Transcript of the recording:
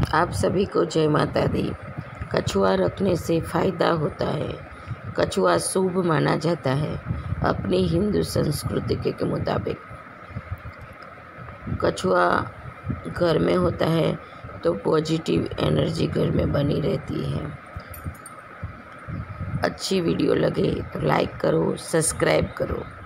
आप सभी को जय माता दी। कछुआ रखने से फ़ायदा होता है। कछुआ शुभ माना जाता है अपनी हिंदू संस्कृति के मुताबिक। कछुआ घर में होता है तो पॉजिटिव एनर्जी घर में बनी रहती है। अच्छी वीडियो लगे तो लाइक करो, सब्सक्राइब करो।